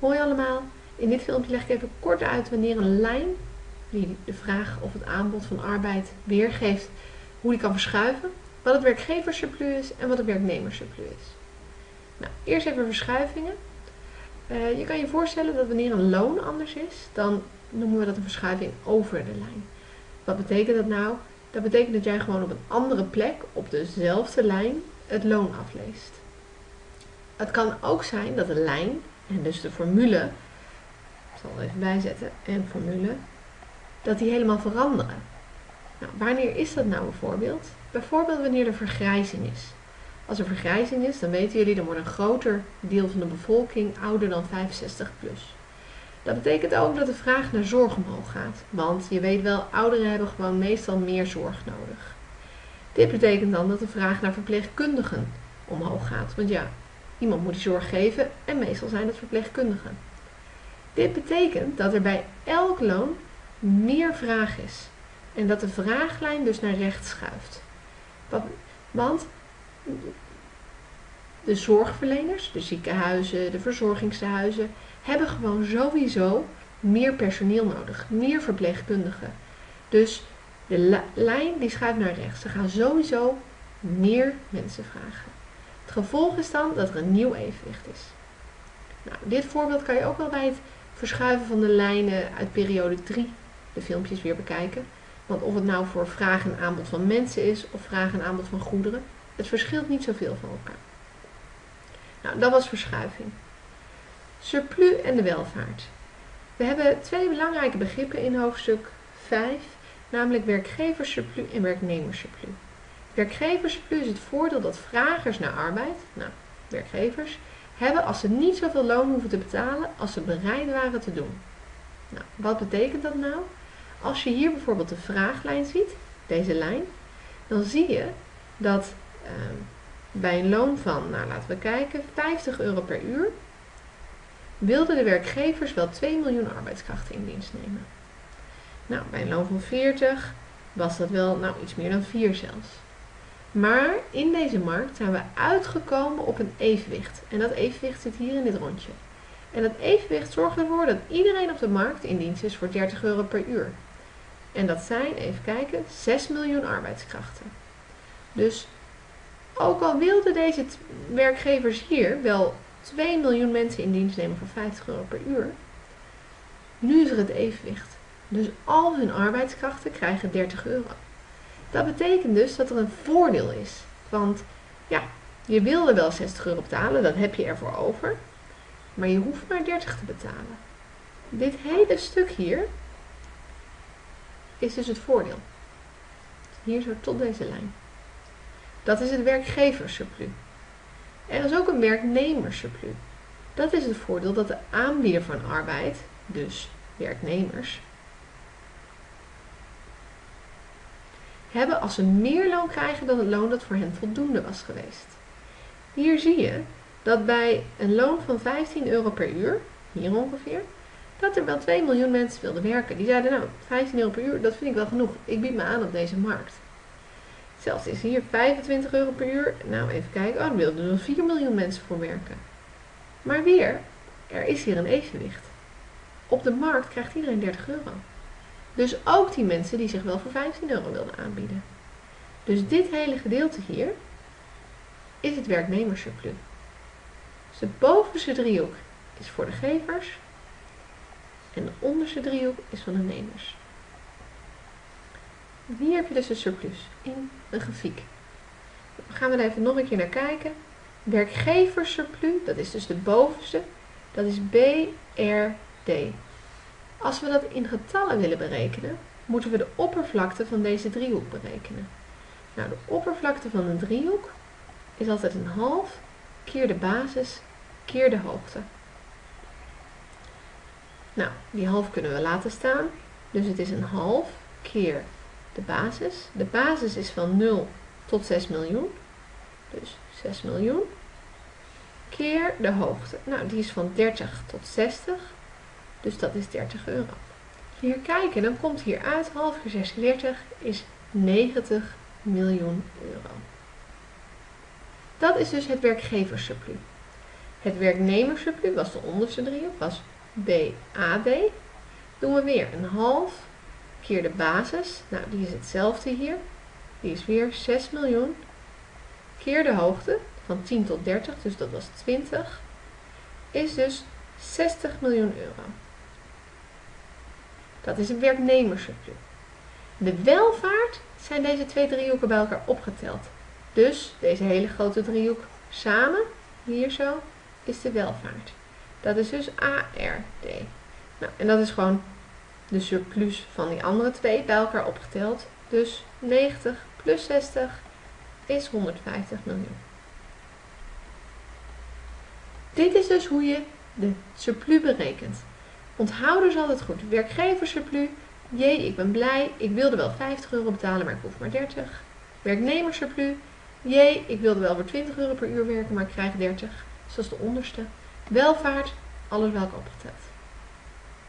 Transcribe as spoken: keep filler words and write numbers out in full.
Hoi allemaal, in dit filmpje leg ik even kort uit wanneer een lijn die de vraag of het aanbod van arbeid weergeeft, hoe die kan verschuiven, wat het werkgeverssurplus is en wat het werknemerssurplus is. Nou, eerst even verschuivingen. Uh, je kan je voorstellen dat wanneer een loon anders is, dan noemen we dat een verschuiving over de lijn. Wat betekent dat nou? Dat betekent dat jij gewoon op een andere plek op dezelfde lijn het loon afleest. Het kan ook zijn dat de lijn, en dus de formule, ik zal er even bijzetten, en formule, dat die helemaal veranderen. Nou, wanneer is dat nou bijvoorbeeld? Bijvoorbeeld wanneer er vergrijzing is. Als er vergrijzing is, dan weten jullie, dan wordt een groter deel van de bevolking ouder dan vijfenzestig plus. Dat betekent ook dat de vraag naar zorg omhoog gaat. Want je weet wel, ouderen hebben gewoon meestal meer zorg nodig. Dit betekent dan dat de vraag naar verpleegkundigen omhoog gaat. Want ja, iemand moet die zorg geven en meestal zijn het verpleegkundigen. Dit betekent dat er bij elk loon meer vraag is. En dat de vraaglijn dus naar rechts schuift. Want de zorgverleners, de ziekenhuizen, de verzorgingstehuizen, hebben gewoon sowieso meer personeel nodig, meer verpleegkundigen. Dus de lijn die schuift naar rechts. Ze gaan sowieso meer mensen vragen. Het gevolg is dan dat er een nieuw evenwicht is. Nou, dit voorbeeld kan je ook wel bij het verschuiven van de lijnen uit periode drie de filmpjes weer bekijken. Want of het nou voor vraag en aanbod van mensen is of vraag en aanbod van goederen, het verschilt niet zoveel van elkaar. Nou, dat was verschuiving. Surplus en de welvaart. We hebben twee belangrijke begrippen in hoofdstuk vijf, namelijk werkgeverssurplus en werknemerssurplus. Werkgeverssurplus is het voordeel dat vragers naar arbeid, nou, werkgevers, hebben als ze niet zoveel loon hoeven te betalen als ze bereid waren te doen. Nou, wat betekent dat nou? Als je hier bijvoorbeeld de vraaglijn ziet, deze lijn, dan zie je dat uh, bij een loon van, nou laten we kijken, vijftig euro per uur, wilden de werkgevers wel twee miljoen arbeidskrachten in dienst nemen. Nou, bij een loon van veertig was dat wel nou, iets meer dan vier zelfs. Maar in deze markt zijn we uitgekomen op een evenwicht. En dat evenwicht zit hier in dit rondje. En dat evenwicht zorgt ervoor dat iedereen op de markt in dienst is voor dertig euro per uur. En dat zijn, even kijken, zes miljoen arbeidskrachten. Dus ook al wilden deze werkgevers hier wel twee miljoen mensen in dienst nemen voor vijftig euro per uur, nu is er het evenwicht. Dus al hun arbeidskrachten krijgen dertig euro. Dat betekent dus dat er een voordeel is. Want ja, je wilde wel zestig euro betalen, dat heb je ervoor over. Maar je hoeft maar dertig te betalen. Dit hele stuk hier is dus het voordeel. Hier zo tot deze lijn. Dat is het werkgeverssurplus. Er is ook een werknemerssurplus. Dat is het voordeel dat de aanbieder van arbeid, dus werknemers, hebben als ze meer loon krijgen dan het loon dat voor hen voldoende was geweest. Hier zie je dat bij een loon van vijftien euro per uur, hier ongeveer, dat er wel twee miljoen mensen wilden werken. Die zeiden nou, vijftien euro per uur, dat vind ik wel genoeg. Ik bied me aan op deze markt. Zelfs is hier vijfentwintig euro per uur. Nou, even kijken. Oh, daar wilden er vier miljoen mensen voor werken. Maar weer, er is hier een evenwicht. Op de markt krijgt iedereen dertig euro. Dus ook die mensen die zich wel voor vijftien euro wilden aanbieden. Dus dit hele gedeelte hier is het werknemerssurplus. Dus de bovenste driehoek is voor de gevers en de onderste driehoek is van de nemers. Hier heb je dus een surplus in een grafiek. Dan gaan we er even nog een keer naar kijken. Werkgeverssurplus, dat is dus de bovenste, dat is B R D. Als we dat in getallen willen berekenen, moeten we de oppervlakte van deze driehoek berekenen. Nou, de oppervlakte van een driehoek is altijd een half keer de basis keer de hoogte. Nou, die half kunnen we laten staan. Dus het is een half keer de basis. De basis is van nul tot zes miljoen. Dus zes miljoen. Keer de hoogte. Nou, die is van dertig tot zestig. Dus dat is dertig euro. Als we hier kijken, dan komt hier uit, half keer zes keer dertig is negentig miljoen euro. Dat is dus het werkgeverssurplus. Het werknemerssurplus was de onderste driehoek, was B A D. Doen we weer een half keer de basis. Nou, die is hetzelfde hier. Die is weer zes miljoen keer de hoogte van tien tot dertig, dus dat was twintig. Is dus zestig miljoen euro. Dat is een werknemerssurplus. De welvaart zijn deze twee driehoeken bij elkaar opgeteld. Dus deze hele grote driehoek samen, hier zo, is de welvaart. Dat is dus A R D. Nou, en dat is gewoon de surplus van die andere twee bij elkaar opgeteld. Dus negentig plus zestig is honderdvijftig miljoen. Dit is dus hoe je de surplus berekent. Onthoud dus altijd goed. Werkgeverssurplus. Jee, ik ben blij. Ik wilde wel vijftig euro betalen, maar ik hoef maar dertig. Werknemerssurplus. Jee, ik wilde wel voor twintig euro per uur werken, maar ik krijg dertig. Dus dat is de onderste. Welvaart, alles bij elkaar opgeteld.